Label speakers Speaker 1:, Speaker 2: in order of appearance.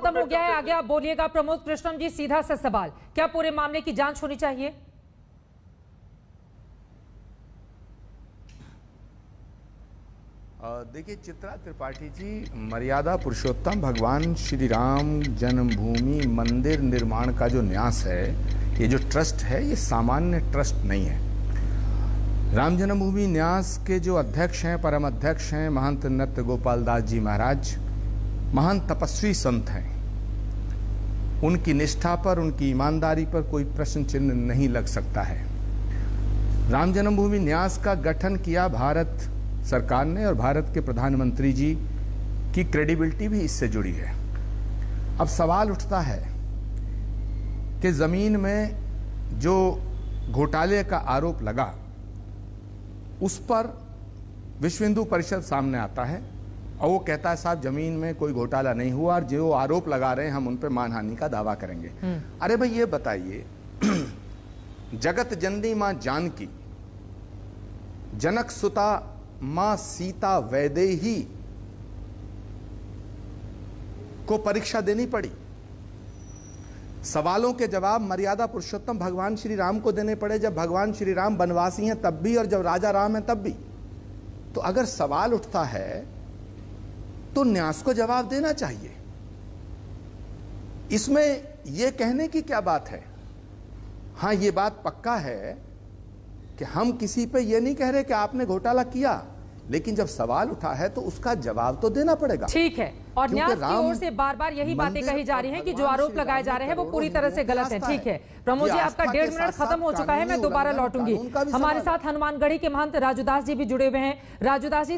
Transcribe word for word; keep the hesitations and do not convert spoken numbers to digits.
Speaker 1: खत्म हो गया है, आगे आप बोलिएगा। प्रमोद कृष्णम जी, सीधा सा सवाल, क्या पूरे मामले की जांच होनी चाहिए?
Speaker 2: देखिए चित्रा त्रिपाठी जी, मर्यादा पुरुषोत्तम भगवान श्री राम जन्मभूमि मंदिर निर्माण का जो न्यास है, ये जो ट्रस्ट है, ये सामान्य ट्रस्ट नहीं है। राम जन्मभूमि न्यास के जो अध्यक्ष हैं, परम अध्यक्ष हैं, महंत नृत्य गोपाल दास जी महाराज, महान तपस्वी संत हैं। उनकी निष्ठा पर, उनकी ईमानदारी पर कोई प्रश्न चिन्ह नहीं लग सकता है। राम जन्मभूमि न्यास का गठन किया भारत सरकार ने, और भारत के प्रधानमंत्री जी की क्रेडिबिलिटी भी इससे जुड़ी है। अब सवाल उठता है कि जमीन में जो घोटाले का आरोप लगा, उस पर विश्व हिंदू परिषद सामने आता है और वो कहता है साहब जमीन में कोई घोटाला नहीं हुआ, और जो आरोप लगा रहे हैं हम उन पर मानहानि का दावा करेंगे। अरे भाई ये बताइए, जगत जननी मां जानकी, जनक सुता मां सीता वैदेही को परीक्षा देनी पड़ी, सवालों के जवाब मर्यादा पुरुषोत्तम भगवान श्री राम को देने पड़े, जब भगवान श्री राम वनवासी हैं तब भी और जब राजा राम हैं तब भी। तो अगर सवाल उठता है तो न्यास को जवाब देना चाहिए। इसमें यह कहने की क्या बात है? हां, यह बात पक्का है कि हम किसी पे ये नहीं कह रहे कि आपने घोटाला किया, लेकिन जब सवाल उठा है तो उसका जवाब तो देना पड़ेगा।
Speaker 1: ठीक है, और न्यास की ओर से बार बार यही बातें कही जा रही हैं कि जो आरोप लगाए जा रहे हैं वो पूरी तरह से गलत है। ठीक है प्रमोद जी, आपका डेढ़ मिनट खत्म हो चुका है, मैं दोबारा लौटूंगी। हमारे साथ हनुमानगढ़ी के महंत राजूदास जी भी जुड़े हुए हैं। राजूदास जी,